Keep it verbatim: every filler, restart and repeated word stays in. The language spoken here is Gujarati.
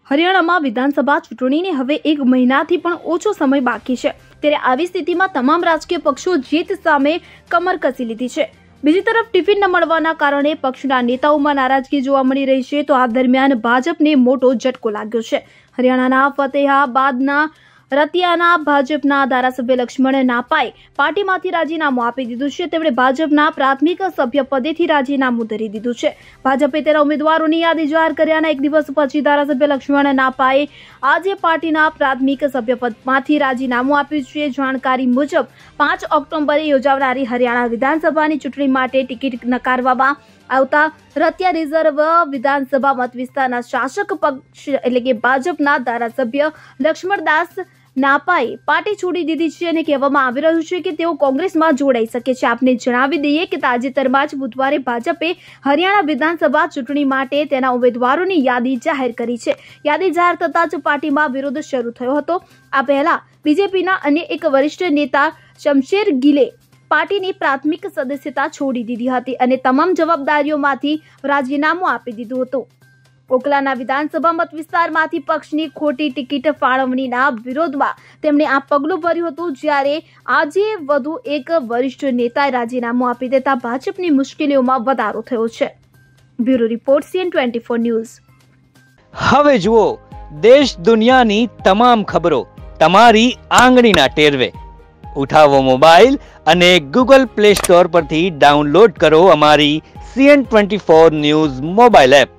હરિયાણામાં વિધાનસભા ચૂંટણીને હવે એક મહિનાથી પણ ઓછો સમય બાકી છે, ત્યારે આવી સ્થિતિમાં તમામ રાજકીય પક્ષો જીત સામે કમર કસી લીધી છે। બીજી તરફ ટિફિન ન મળવાના કારણે પક્ષના નેતાઓમાં નારાજગી જોવા મળી રહી છે, તો આ દરમિયાન ભાજપને મોટો ઝટકો લાગ્યો છે। હરિયાણાના ફતેહાબાદના રતિયાના ભાજપના ધારાસભ્ય લક્ષ્મણ નાપાએ પાર્ટીમાંથી રાજીનામું આપી દીધું છે। તેમણે ભાજપના પ્રાથમિક સભ્ય પદેથી રાજીનામું ધરી દીધું છે। ભાજપે તેના ઉમેદવારોની યાદી જાહેર કર્યાના એક દિવસ પછી ધારાસભ્ય લક્ષ્મણ નાપાએ આજે પાર્ટીના પ્રાથમિક સભ્યપદમાંથી રાજીનામું આપ્યું છે। જાણકારી મુજબ પાંચ ઓક્ટોબરે યોજાનારી હરિયાણા વિધાનસભાની ચૂંટણી માટે ટિકિટ નકારવામાં આવતા રતિયા રિઝર્વ વિધાનસભા મત વિસ્તારના શાસક પક્ષ એટલે કે ભાજપના ધારાસભ્ય લક્ષ્મણદાસ નાપાએ પાર્ટી છોડી દીધી છે અને કહેવામાં આવી રહ્યું છે કે તેઓ કોંગ્રેસમાં જોડાઈ શકે છે। આપને જણાવી દઈએ કે તાજેતરમાં જ બુધવારે ભાજપે હરિયાણા વિધાનસભા ચૂંટણી માટે તેના ઉમેદવારોની યાદી જાહેર કરી છે। યાદી જાહેર થતાં જ પાર્ટીમાં વિરોધ શરૂ થયો હતો। આ પહેલા બીજેપીના અન્ય એક વરિષ્ઠ નેતા શમશેર ગિલે પાર્ટીની પ્રાથમિક સદસ્યતા છોડી દીધી હતી અને તમામ જવાબદારીઓમાંથી રાજીનામું આપી દીધું હતું। ઓખલાના વિધાનસભા મત વિસ્તારમાંથી પક્ષની ખોટી ટિકિટ ફાળવણીના વિરોધમાં તેમણે આ પગલું ભર્યું હતું, જ્યારે આજે વધુ એક વરિષ્ઠ નેતાએ રાજીનામું આપી દેતા ભાજપની મુશ્કેલીઓમાં વધારો થયો છે। Bureau report CN twenty four news. હવે જુઓ દેશ દુનિયાની તમામ ખબરો તમારી આંગળીના ટેરવે। ઉઠાવો મોબાઈલ અને ગૂગલ પ્લે સ્ટોર પરથી ડાઉનલોડ કરો અમારી CN twenty four news mobile app.